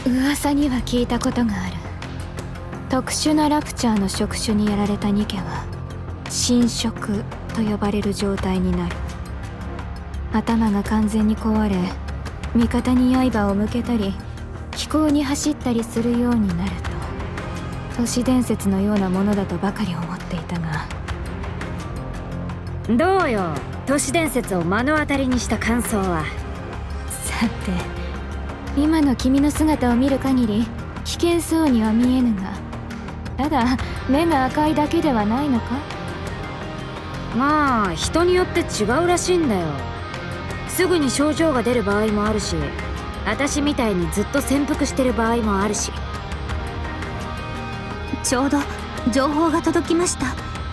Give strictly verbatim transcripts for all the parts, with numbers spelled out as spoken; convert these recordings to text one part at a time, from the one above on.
噂には聞いたことがある。特殊なラプチャーの触手にやられたニケは侵食と呼ばれる状態になる。頭が完全に壊れ、味方に刃を向けたり飛行に走ったりするようになると、都市伝説のようなものだとばかり思っていたが。 どうよ、都市伝説を目の当たりにした感想は。 さて、今の君の姿を見る限り危険そうには見えぬが、ただ目が赤いだけではないのか？ まあ人によって違うらしいんだよ。すぐに症状が出る場合もあるし、私みたいにずっと潜伏してる場合もあるし。 ちょうど情報が届きました。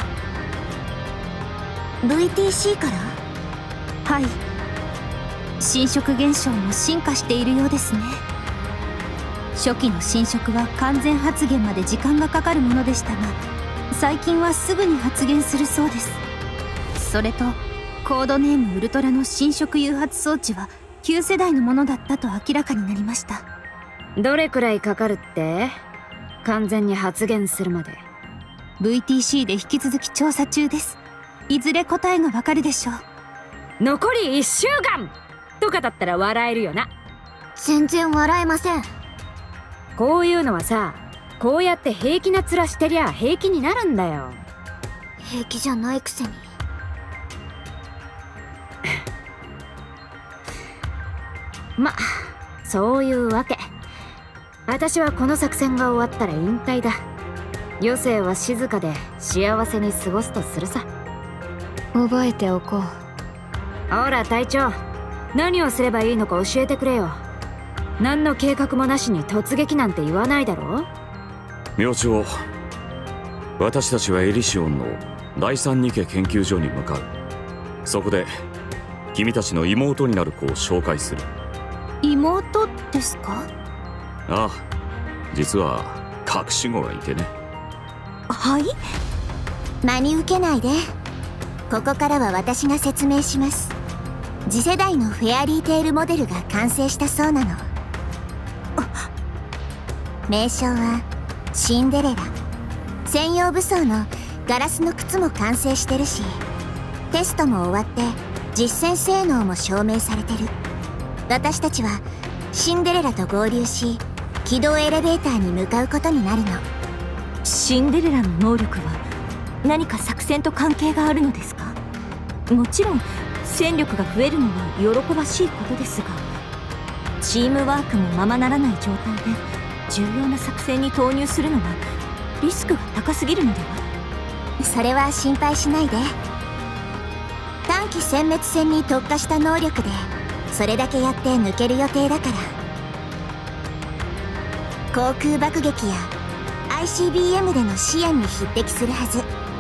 ブイティーシー から？はい、侵食現象も進化しているようですね。初期の侵食は完全発現まで時間がかかるものでしたが、最近はすぐに発現するそうです。それとコードネームウルトラの侵食誘発装置は旧世代のものだったと明らかになりました。 どれくらいかかるって？完全に発現するまで。 ブイティーシー で引き続き調査中です。いずれ答えがわかるでしょう。 残りいっしゅうかんとかだったら笑えるよな。 全然笑えません。 こういうのはさ、こうやって平気な面してりゃ平気になるんだよ。 平気じゃないくせに。 ま、そういうわけ。私はこの作戦が終わったら引退だ。余生は静かで幸せに過ごすとするさ。 覚えておこう。 ほら隊長、何をすればいいのか教えてくれよ。何の計画もなしに突撃なんて言わないだろ。 明朝、私たちはエリシオンの第三ニケ研究所に向かう。そこで君たちの妹になる子を紹介する。 妹ですか？ ああ、実は隠し子がいてね。 はい？ 真に受けないで。ここからは私が説明します。次世代のフェアリーテールモデルが完成したそうなの。名称はシンデレラ。専用武装のガラスの靴も完成してるし、テストも終わって実践性能も証明されてる。私たちはシンデレラと合流し、軌道エレベーターに向かうことになるの。 シンデレラの能力は何か作戦と関係があるのですか？もちろん戦力が増えるのは喜ばしいことですが、チームワークもままならない状態で重要な作戦に投入するのはリスクが高すぎるのでは？ それは心配しないで。短期殲滅戦に特化した能力でそれだけやって抜ける予定だから。航空爆撃や アイシービーエム での支援に匹敵するはず。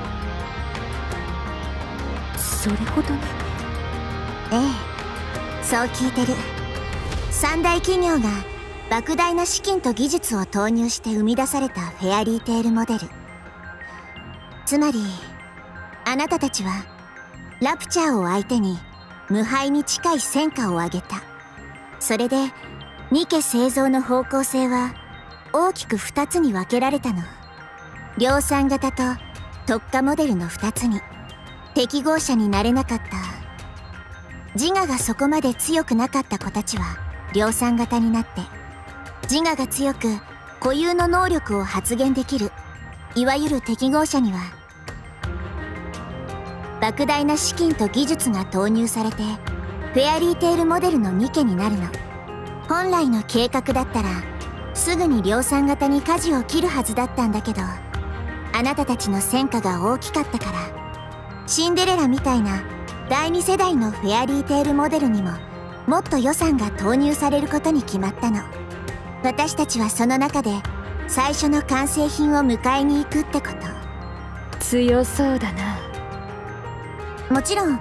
それほどに？ ええ、そう聞いてる。三大企業が莫大な資金と技術を投入して生み出されたフェアリーテールモデル。つまりあなたたちはラプチャーを相手に無敗に近い戦果を上げた。それでニケ製造の方向性は大きくふたつに分けられたの。量産型と特化モデルのふたつに。適合者になれなかった、自我がそこまで強くなかった子たちは量産型になって、自我が強く固有の能力を発現できるいわゆる適合者には莫大な資金と技術が投入されてフェアリーテールモデルのニケになるの。本来の計画だったらすぐに量産型に舵を切るはずだったんだけど、あなたたちの戦果が大きかったからシンデレラみたいなだいに世代のフェアリーテールモデルにももっと予算が投入されることに決まったの。私たちはその中で最初の完成品を迎えに行くってこと。 強そうだな。 もちろん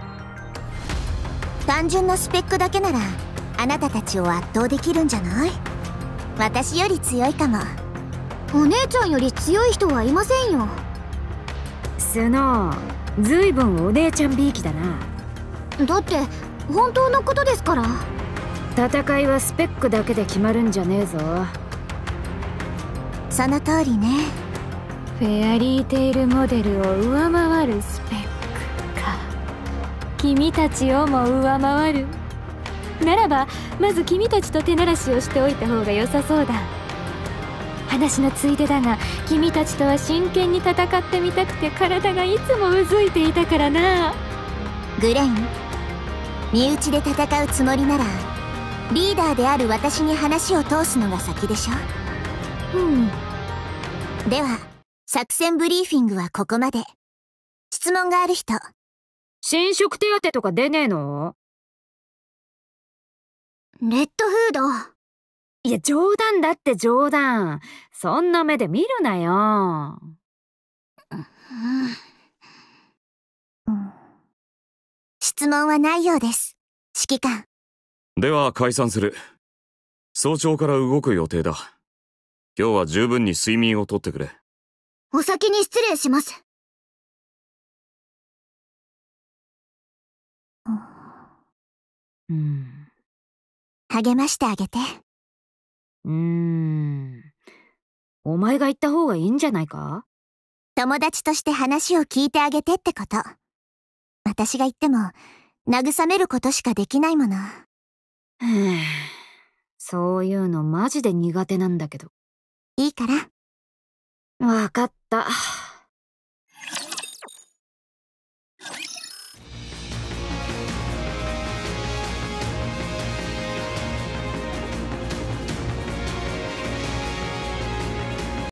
単純なスペックだけならあなたたちを圧倒できるんじゃない？私より強いかも。 お姉ちゃんより強い人はいませんよ。 スノー、ずいぶんお姉ちゃんびいきだな。 だって本当のことですから。 戦いはスペックだけで決まるんじゃねえぞ。 その通りね。 フェアリーテイルモデルを上回るスペックか。君たちをも上回るならば、まず君たちと手慣らしをしておいた方が良さそうだ。話のついでだが、君たちとは真剣に戦ってみたくて体がいつもうずいていたからな。 グレン、身内で戦うつもりならリーダーである私に話を通すのが先でしょ。 うん。 では作戦ブリーフィングはここまで。質問がある人。 侵食手当とか出ねえの？ レッドフード。 いや、冗談だって冗談。そんな目で見るなよ。 うん、質問はないようです、指揮官。 では解散する。早朝から動く予定だ。今日は十分に睡眠をとってくれ。 お先に失礼します。 うん。 励ましてあげて。 うーん。お前が言った方がいいんじゃないか？ 友達として話を聞いてあげてってこと。私が言っても慰めることしかできないもの。 そういうのマジで苦手なんだけど。 いいから。 わかった。